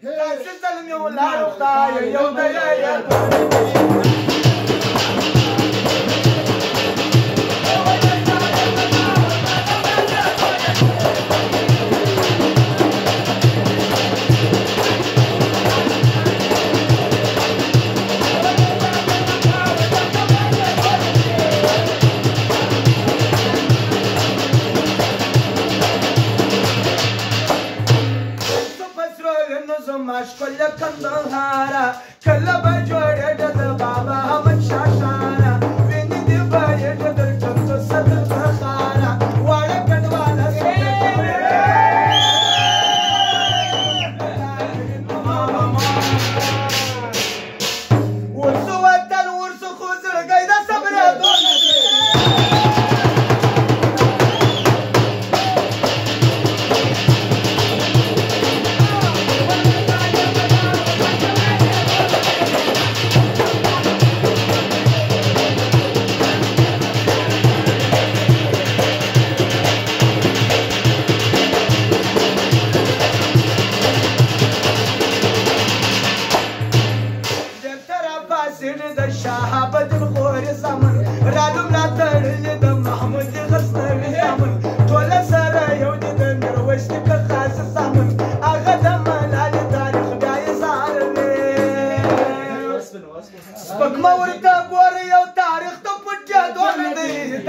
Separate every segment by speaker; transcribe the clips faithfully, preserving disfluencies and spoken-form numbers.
Speaker 1: تاسې ظلم یې ولاړ خدای یو دی مشکل کندهارا کله به جوړه د بابا احمد شاه شانا ویني دی به د چتو صدر بخارا واړه کډواله ورسو وطن ورسو خو زړګی د صبر سپکما ورته ګوره یو تاریخ ته پټېدو نه دی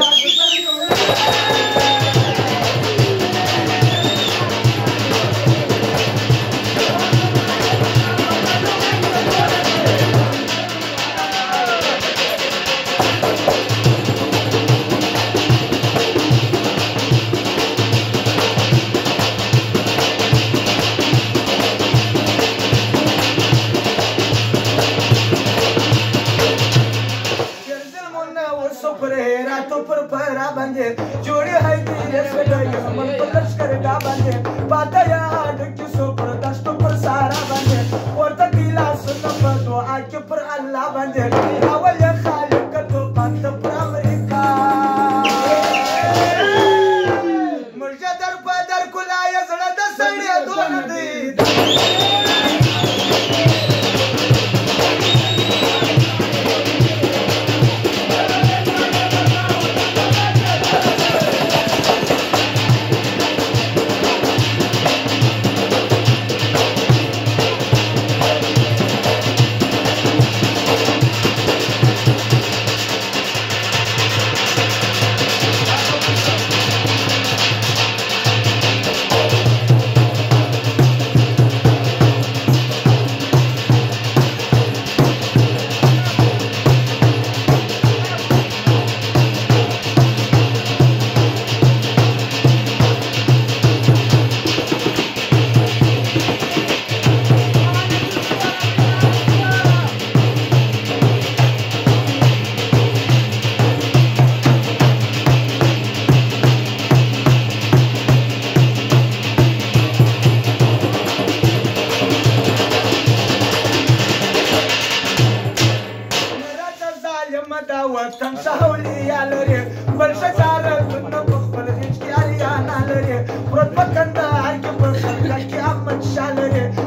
Speaker 1: جوړې هاي دې سړی هم په لشکر دا باندې پاته یا ډک سو پر دشتو پر سارا باندې ورته ګلاس نه په دعا کې پر الله باندې اول خالق ته پات پر امریکا مرجا در په در کولای زړه د سړی دون دی وطن سهولي يا لري بل شجارة كنا بخبر هيك يا ريانا لري برد بكنا عرق بالخلق يا أحمد شالري